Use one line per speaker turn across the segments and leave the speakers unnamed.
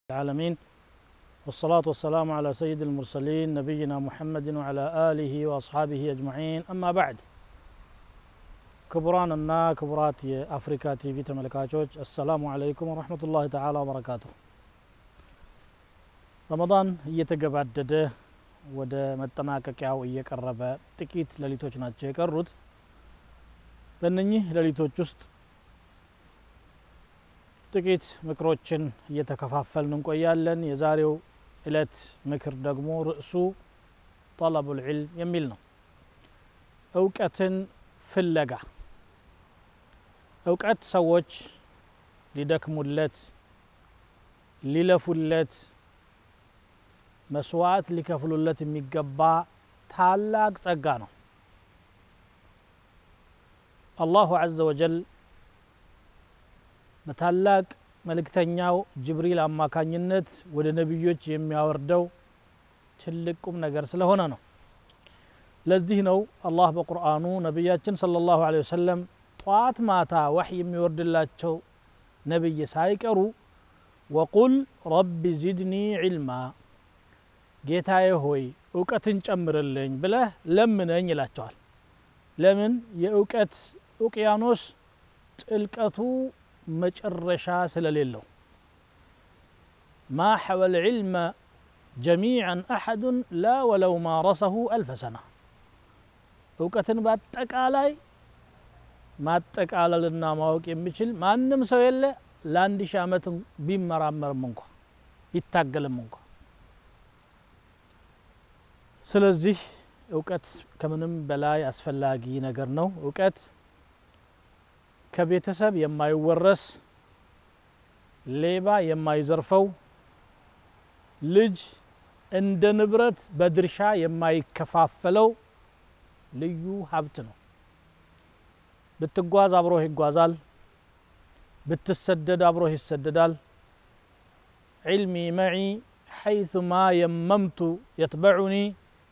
العالمين والصلاة والسلام على سيد المرسلين نبينا محمد وعلى آله وأصحابه أجمعين أما بعد كبراننا كبرات أفريكا تي في تملكاتوج السلام عليكم ورحمة الله تعالى وبركاته رمضان እየተገባደደ ወደ መጠናቀቂያው እየቀረበ ጥቂት ሌሊቶች ናቸው የቀሩት በእነኚህ ሌሊቶች ውስጥ ጥቂት ምክሮችን እየተከፋፈልን እንቆያለን የዛሬው እለት ምክር ደግሞ ርዕሱ طلب العلم የሚል ነው ዕውቀትን ፍለጋ ዕውቀት ሰዎች ሊደክሙለት ሊለፉለት መስዋዕት ሊከፍሉለት የሚገባ ታላቅ ጸጋ ነው አላሁ عز وجل በታላቅ መልእክተኛው ጅብሪል አማካኝነት ወደ ነብዮች የሚያወርደው ትልቁም ነገር ስለሆነ ነው ለዚህ ነው አላህ በቁርአኑ ነብያችን ሰለላሁ ዐለይሂ ወሰለም ጧት ማታ ወህይ የሚወርድላቸው ነብይ ሳይቀሩ ወቁል ረቢ زدني علما ጌታዬ ሆይ ዕውቀትን ጨምርልኝ ብለህ ለምነኝ ይላቸዋል ለምን የዕውቀት ኡቅያኖስ ጥልቀቱ مجرشا سلاليلو ما حوى العلم جميعا أحد لا ولو مارسه 1000 سنة وكتن باتقالاي ما تقالا لنا ماوك يمشل ما انم سو يله لاندي شامت بيمرامر منكو يتاقل منكو ስለዚህ ዕውቀት ከምንም በላይ አስፈላጊ ነገር ነው ዕውቀት ከቤተሰብ የማይወረስ ሌባ የማይዘርፈው ልጅ እንደ ንብረት በድርሻ የማይከፋፈለው ልዩ ሀብት ነው ብትጓዝ አብሮህ ይጓዛል ብትሰደድ አብሮህ ይሰደዳል علمي معي حيثما يممت يتبعني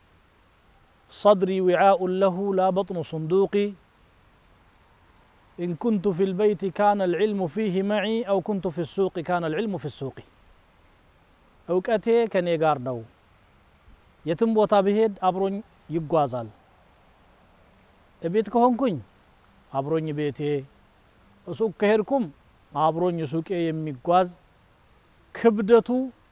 صدري وعاء له لا بطن صندوقي إن كنت في البيت كان العلم فيه معي أو كنت في السوق كان العلم في السوق ዕውቀቴ ከኔ ጋር ነው የትም ቦታ ብሄድ አብሮኝ ይጓዛል እቤት ከሆንኩኝ አብሮኝ ቤቴ ሱቅ ከሄድኩም አብሮኝ ሱቄ የሚጓዝ ክብደቱ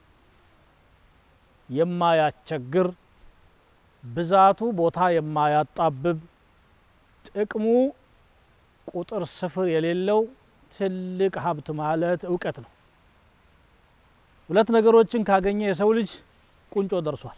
የማያቸግር ብዛቱ ቦታ የማያጣብብ ጥቅሙ ቁጥር ስፍር የሌለው ትልቅ ሀብት ማለት ዕውቀት ነው ሁለት ነገሮችን ካገኘ የሰው ልጅ ቁንጮ ደርሷል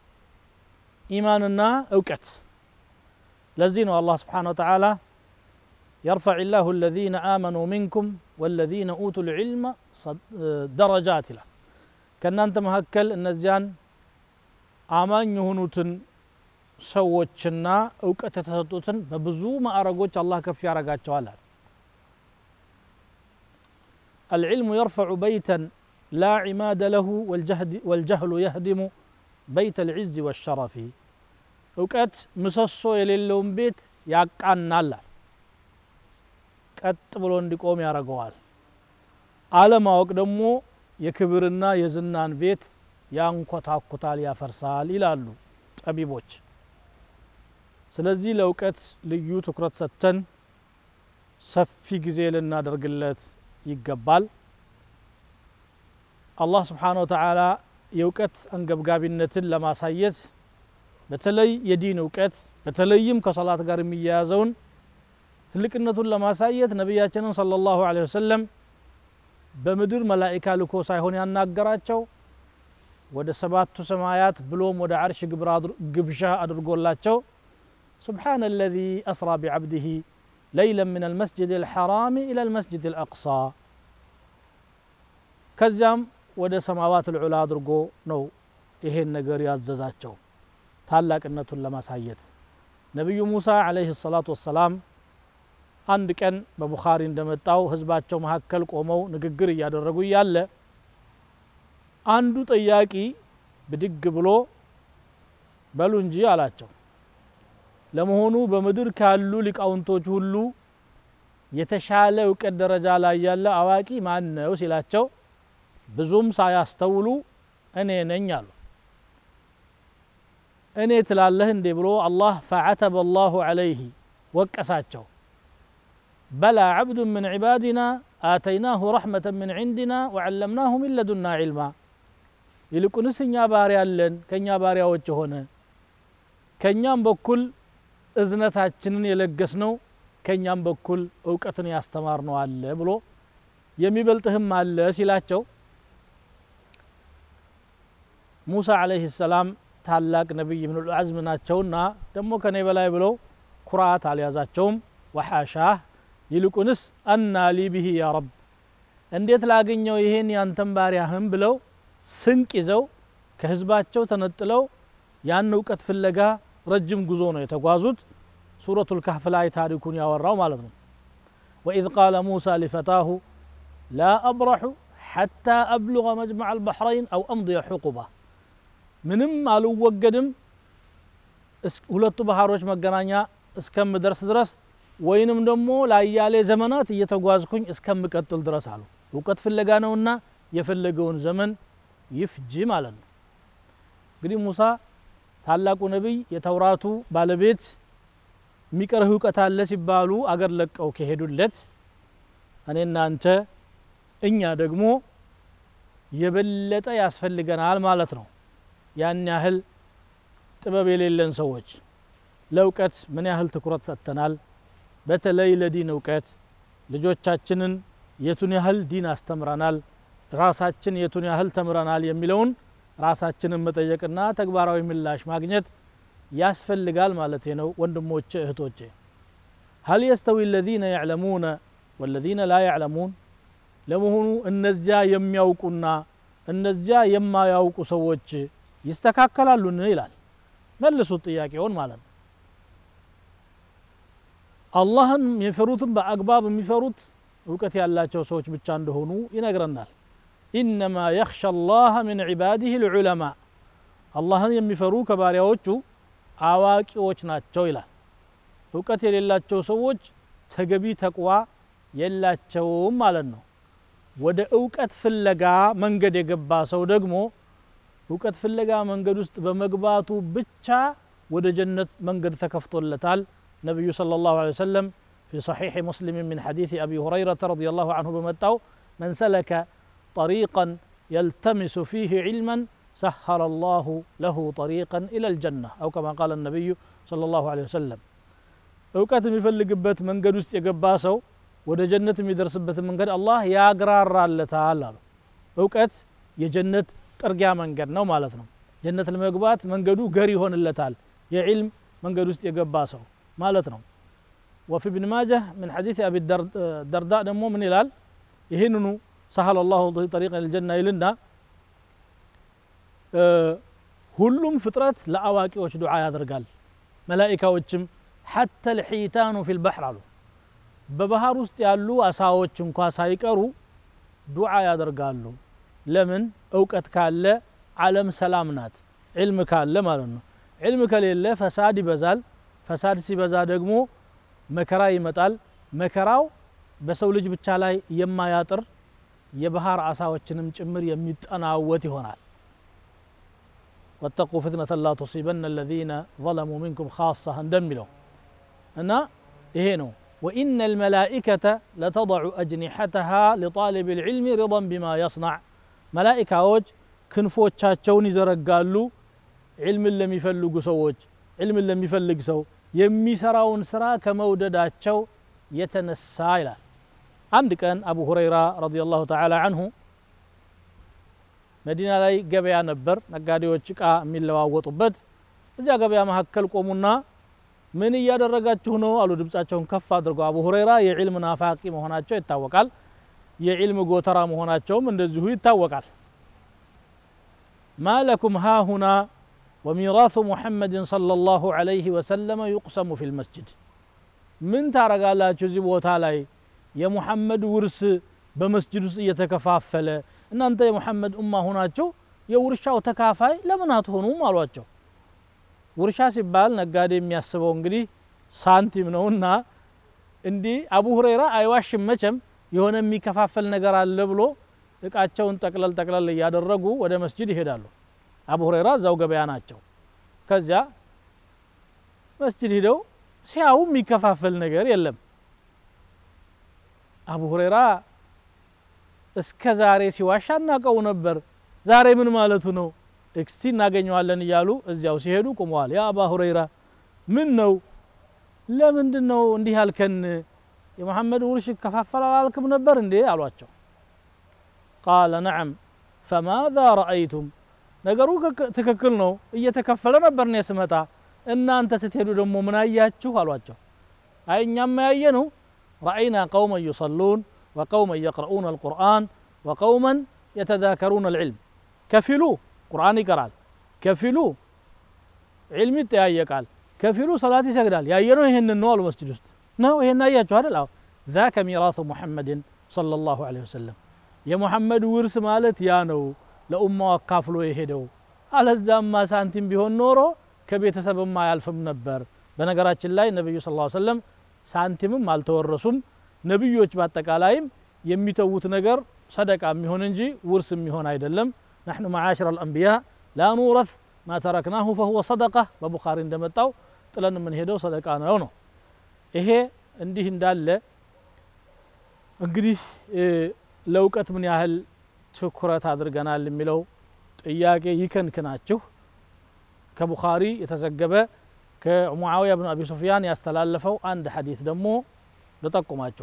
ኢማንና ዕውቀት ለዚህ ነው አላህ Subhanahu Wa Ta'ala يرفع الله الذين آمنوا منكم والذين أوتوا العلم درجات له ከናንተ መሐከል እነዚያን አማኝ የሆኑትን ሰዎችና ዕውቀት የተሰጡትን በብዙ ማዕረጎች አላህ ከፍ ያረጋቸዋል العلم يرفع بيتا لا عماد له والجهل يهدم بيت العز والشرف ዕውቀት ምሰሶ የሌለውን ቤት ያቃናል ቀጥ ብሎ እንዲቆም ያረጋዋል አለማወቅ ደግሞ የክብርና የዝናን ቤት ያንኮታኩታል ያፈርሳል ይላሉ ጠቢቦች ስለዚህ ለዕውቀት ልዩ ትኩረት ሰጥተን ሰፊ ጊዜ ልናደርግለት ይገባል አላህ Subhanahu Wa Ta'ala የዕውቀት አንገብጋቢነትን ለማሳየት በተለይ የዲን ዕውቀት በተለይም ከሶላት ጋር የሚያያዘውን ትልቅነቱን ለማሳየት ነብያችንን ሰለላሁ ዐለይሂ ወሰለም በምድር መላእክት ልኮ ሳይሆን ያናገራቸው ወደ ሰባቱ ሰማያት ብሎም ወደ አርሽ ግብዣ አድርጎላቸው سبحان الذي أسرى بعبده ليلا من المسجد الحرام إلى المسجد الأقصى كزام ወደ ሰማዋት العلا አድርጎ ነው ይሄን ነገር ያዘዛቸው ታላቅነቱን ለማሳየት ነብዩ ሙሳ አለይሂ ሰላቱ ወሰላም አንድ ቀን በቡኻሪ እንደመጣው ህዝባቸው መሐከል ቆመው ንግግር ያደረጉ ያለ አንዱ ጠያቂ ብድግ ብሎ በሉ እንጂ አላቸው ለመሆኑ በመድር ካሉ ሊቃውንቶች ሁሉ የተሻለ ዕውቀት ደረጃ ላይ ያለ አዋቂ ማን ነው ሲላቸው ብዙም ሳያስተውሉ እኔ ነኝ አሉ እኔ ትላለህ እንዴ ብሎ አላህ فعتب الله عليه ወቀሳቸው بلى عبد من عبادنا آتيناه رحمة من عندنا وعلمناه من لدنا علما ይልቁንስ እኛ ባሪያ አለን ከኛ ባሪያዎች ሆነ ከኛም በኩል እዝነታችንን የለገስነው ከኛም በኩል ዕውቀትን ያስተማርነው አለ ብሎ የሚበልጥህም አለ ሲላቸው ሙሳ አለይሂ ሰላም ታላቅ ነብይ ኢብኑ አልዓዝም ናቸውና ደሞ ከኔ በላይ ብለው ኩራት አልያዛቸውም ወሐሻህ ይልቁንስ አና ሊ ቢሂ ያ ረብ እንዴት ላገኘው ይሄን ያንተን ባሪያህም ብለው ስንቅ ይዘው ከህዝባቸው ተነጥለው ያን ዕውቀት ፍለጋ ረጅም ጉዞ ነው የተጓዙት ሱረቱል ከህፍ ላይ ታሪኩን ያወራው ማለት ነው وإذ قال موسى لفتاه لا أبرح حتى أبلغ مجمع البحرين أو أمضي حقبة ምንም አልወገድም ሁለቱ ባህሮች መገናኛ እስከምደርስ ድረስ ወይንም ደሞ ላያሌ ዘመናት እየተጓዝኩኝ እስከምቀጥል ድረስ አሉ ዕውቀት ፍለጋ ነውና የፈለገውን ዘመን ይፍጂ ማለት ነው እንግዲህ ሙሳ ታላቁ ነብይ የተውራቱ ባለቤት የሚቀርህ ዕውቀት አለ ሲባሉ አገር ለቀው ከሄዱለት እኔና አንተ እኛ ደግሞ የበለጠ ያስፈልገናል ማለት ነው ያን ያህል ጥበብ የሌለን ሰዎች ለዕውቀት ምን ያህል ትኩረት ሰጥተናል በተለይ ለዲን ዕውቀት ልጆቻችንን የቱን ያህል ዲን አስተምረናል ራሳችን የቱን ያህል ተምረናል የሚለውን ራሳችንን መጠየቅና ተግባራዊ ምላሽ ማግኘት ያስፈልጋል ማለት ነው ወንድሞቼ እህቶቼ هل يستوي الذين يعلمون والذين لا يعلمون ለመሆኑ እነዚያ የሚያውቁና እነዚያ የማያውቁ ሰዎች ይስተካከላሉን ይላል መልሱት ጥያቄውን ማለት ነው አላህን የሚፈሩትን በአግባብ የሚፈሩት ዕውቀት ያላቸው ሰዎች ብቻ እንደሆኑ ይነግረናል انما يخشى الله من عباده العلماء አላህን የሚፈሩ ከባሪያዎቹ አዋቂዎች ናቸው ይላል ዕውቀት የሌላቸው ሰዎች ተገቢ ተቅዋ የላቸውም ማለት ነው ወደ ዕውቀት ፍለጋ መንገድ የገባ ሰው ደግሞ ዕውቀት ፍለጋ መንገድ ውስጥ በመግባቱ ብቻ ወደ ጀነት መንገድ ተከፍቶለታል ነብዩ ሰለላሁ ዐለይሂ ወሰለም في صحيح مسلم من حديث أبي هريرة رضي الله عنه بمتاو من سلك طريقا يلتمس فيه علما سهل الله له طريقا إلى الجنة أو كما قال النبي صلى الله عليه وسلم ዕውቀት የሚፈልግበት መንገድ ውስጥ የገባ ሰው ወደ ጀነት የሚደርስበት መንገድ አላህ ያግራራለታል አሉ ዕውቀት የጀነት ጥርጊያ መንገድ ነው ማለት ነው ጀነት ለመግባት መንገዱ ገር ይሆንለታል የዒልም መንገድ ውስጥ የገባ ሰው ማለት ነው وفي ابن ماجه من حديث أبي الدرداء دمو من إلال يهننو سهل الله طريقا للجنة إلنا ሁሉም ፍጥረት ለአዋቂዎች ዱዓ ያደርጋል መላእክቶችም حتى الحيتان في البحر አሉ በባህር ውስጥ ያሉ አሳዎች እንኳን ሳይቀሩ ዱዓ ያደርጋሉ ለምን ዕውቀት ካለ ዓለም ሰላም ናት ዒልም ካለ ማለት ነው ዒልም ከሌለ ፈሳድ ይበዛል ፈሳድ ሲበዛ ደግሞ መከራ ይመጣል መከራው በሰው ልጅ ብቻ ላይ የማያጥር የባህር አሳዎችንም ጭምር የሚጠናወት ይሆናል واتقوا فتنة لا تصيبن الذين ظلموا منكم خاصة እንደሚለው እና ይሄ ነው وإن الملائكة لتضع أجنحتها لطالب العلم رضا بما يصنع ملائكة ክንፎቻቸውን ይዘረጋሉ علم ለሚፈልጉ ሰዎች علم ለሚፈልግ ሰው የሚሰራውን ስራ ከመውደዳቸው የተነሳ ይላል አንድ ቀን አቡ ሁረይራ ረዲየላሁ ተዓላ عنه መዲና ላይ ገበያ ነበር ነጋዴዎች ዕቃ የሚለዋወጡበት እዚያ ገበያ መሐከል ቆሙና ምን እያደረጋችሁ ነው አሉ ድምጻቸውን ከፍ አድርገው አቡ ሁረይራ የዒልም ናፋቂ መሆናቸው ይታወቃል የዒልም ጎተራ መሆናቸውም እንደዚሁ ይታወቃል ما لكم ها هنا وميراث محمد صلى الله عليه وسلم يقسم في المسجد من ታረጋላችሁ እዚህ ቦታ ላይ የሙሐመድ ውርስ በመስጂድ ውስጥ እየተከፋፈለ እናንተ የሙሐመድ ኡማ ሆናችሁ የውርሻው ተካፋይ ለምን አትሆኑም አሏቸው ውርሻ ሲባል ነጋዴ የሚያስበው እንግዲህ ሳንቲም ነውና እንዲ አቡ ሁረይራ አይዋሽም መቼም የሆነ የሚከፋፈል ነገር አለ ብሎ እቃቸውን ጠቅለል ያደረጉ ወደ መስጂድ ይሄዳሉ አቡ ሁረይራ እዛው ገበያ ናቸው ከዚያ መስጂድ ሄደው ሲያው የሚከፋፈል ነገር የለም አቡ ሁረይራ እስከ ዛሬ ሲዋሻና ቀው ነበር ዛሬ ምን ማለቱ ነው እክሲ እናገኘዋለን ይያሉ እዚያው ሲሄዱ ቆመዋል ያ አቡ ሁረይራ ምን ነው ለምንድነው እንዲህ ያልከን የመሐመድ ውርሽ ከፋፈል አላልክም ነበር እንዴ አሏቸው قال نعم فماذا رايتم ነገሩ ትክክል ነው እየተከፈለ ነበር ነው ስመጣ እናንተ ስትሄዱ ደግሞ ምን አያችሁ አሏቸው አይኛም ያየነው راينا قوما يصلون وقوما يقرؤون القرآن وقوما يتذاكرون العلم كفلوا قرآن يقرأ كفلوا علم يتيايقال كفلوا صلاة يسجدال ያየነው ይሄንን ነው አሉ መስጂድ ውስጥ ነው ይሄን አያችሁ አይደል አው ذاك ميراث محمد صلى الله عليه وسلم የሙሐመድ ውርስ ማለት ያ ነው ለኡማው አካፍሎ የሄደው አለዛማ ሳንቲም ቢሆን ኖሮ ከቤተሰብም አያልፍም ነበር በነገራችን ላይ ነብዩ ሰለላሁ ዐለይሂ ወሰለም ሳንቲምም አልተወረሱም ነብዮች በአጠቃላይም የሚተውት ነገር ሰደቃ የሚሆን እንጂ ውርስ የሚሆን አይደለም نحن معاشر الانبياء لا نورث ما تركناه فهو صدقه በቡኻሪ እንደመጣው ጥለን ምን ሄደው ሰደቃ ነው ይሄ እንዲህ እንዳለ እንግዲህ ለውቀት ምን ያህል ትኩረት አድርገናል የሚለው ጥያቄ ይከንከናችሁ ከቡኻሪ የተዘገበ ከሙአዊያ ኢብኑ አቢ ሱፊያን ያስተላለፈው አንድ ሐዲስ ደግሞ ለጠቁማችሁ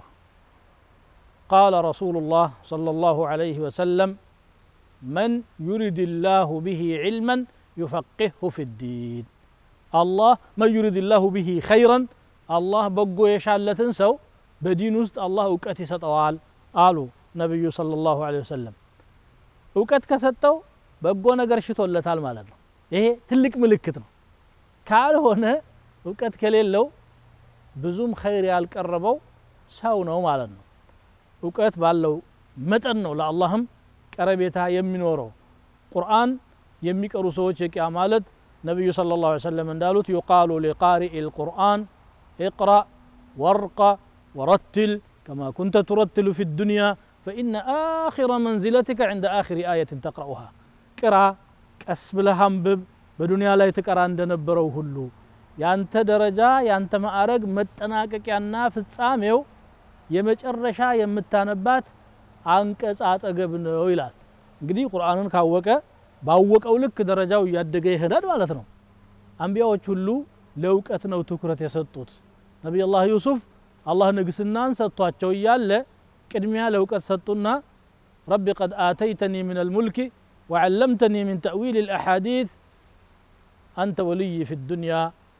قال رسول الله صلى الله عليه وسلم من يريد الله به علما يفقهه في الدين الله من يريد الله به خيرا الله بقو يشالتن سو بدين وسط الله እውቀት ይሰጠዋል አሉ ነብዩ ሰለላሁ ዐለይሂ ወሰለም እውቀት ከሰጠው በጎ ነገር ሽቶለታል ማለት ነው ይሄ ትልቅ ምልክት ነው ካልሆነ እውቀት ከሌለው ብዙም ኸይር ያልቀረበው ሰው ነው ማለት ነው እውቀት ባለው መጠን ነው ለአላህም ቀረቤታ የሚኖረው ቁርአን የሚቀሩ ሰዎች የቂያ ማለት ነብዩ ሰለላሁ ዐለይሂ ወሰለም እንዳሉት يقال لقارئ القرآن اقرأ وارقى ورتل كما كنت ترتل في الدنيا فإن آخر منزلتك عند آخر آية تقرأها قرأ كسبلها انبب بدنيا لا يتقرأ እንደነበረው ሁሉ ያንተ ደረጃ ያንተ ማዕረግ መጠናቀቂያና ፍጻሜው የመጨረሻ የምታነባት አንቀጽ አጠገብ ነው ይላል እንግዲህ ቁርአንን ካወቀ ባወቀው ልክ ደረጃው ያደገ ይሄዳል ማለት ነው አንቢያዎች ሁሉ ለውቀት ነው ትኩረት የሰጡት ነብዩ አላህ ዩሱፍ አላህ ንግስናን ሰጥቷቸው ይያለ ቅድሚያ ለውቀት ሰጡና ربي قد آتيتني من الملك وعلمتني من تأويل الأحاديث أنت ولي في الدنيا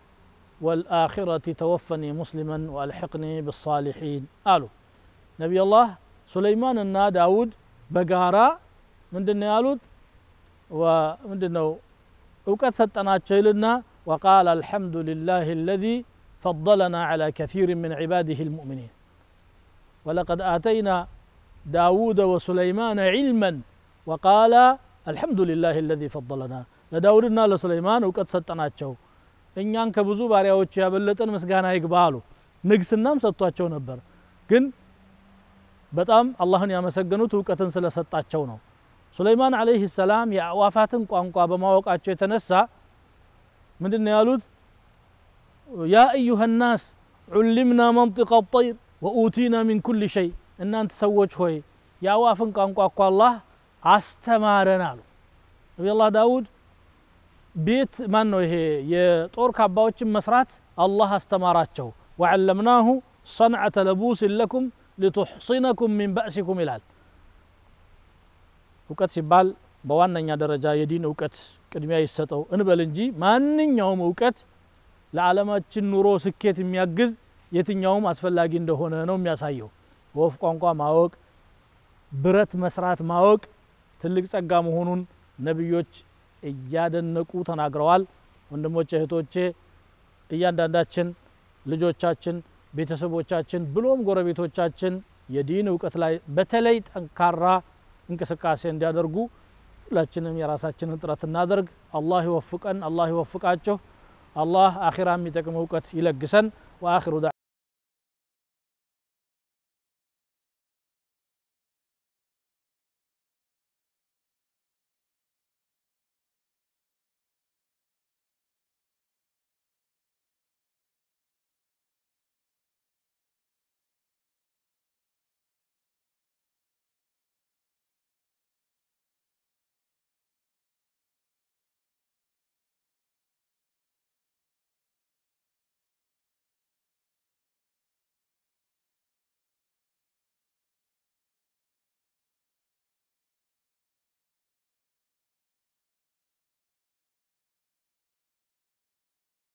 والآخرة توفني مسلما وألحقني بالصالحين قالوا نبي الله سليمان እና ዳውድ በጋራ ምንድነው ያሉት ومندنو እውቀት ሰጠናቸው ይልና وقال الحمد لله الذي فضلنا على كثير من عباده المؤمنين ولقد آتينا داود وسليمان علما وقال الحمد لله الذي فضلنا لداودنا لسليمان እውቀት ሰጠናቸው እኛን ከብዙ ባሪያዎች ያበለጠን ምስጋና ይግባሉ ንግስናም ሰጥቷቸው ነበር ግን በጣም አላህን ያመሰገኑት እውቀትን ስለሰጣቸው ነው ሱለይማን አለይሂ ሰላም የአዋፋትን ቋንቋ በማወቃቸው የተነሳ ምንድነው ያሉት يا أيها الناس علمنا منطق الطير وأوتينا من كل شيء إن أنت سوّج هوي يا وافن قانقوا الله استمارنا نبي الله داود بيت مانو هي يطور كعباوچ مسرات الله استماراتቸው وعلمناه صنعة لبوس لكم لتحصنكم من بأسكم ይላል እውቀት ሲባል በዋነኛ ደረጃ የዲን እውቀት ቅድሚያ ይሰጠው እንበል እንጂ ማንኛውም እውቀት ለዓለማችን ኑሮ ስኬት የሚያግዝ የትኛውም አስፈላጊ እንደሆነ ነው የሚያሳየው ወፍ ቋንቋ ማወቅ ብረት መስራት ማወቅ ትልቅ ጸጋ መሆኑን ነብዮች እያደነቁ ተናግረዋል ወንድሞቼ እህቶቼ እያንዳንዳችን ልጆቻችን ቤተሰቦቻችን ብሎም ጎረቤቶቻችን የዲን እውቀት ላይ በተለይ ጠንካራ እንቅስቃሴ እንዲያደርጉ ሁላችንም የራሳችንን ጥረት እናደርግ አላህ ይወፍቀን አላህ ይወፍቃችሁ الله آخر عمي تكم وقت يلقسن وآخر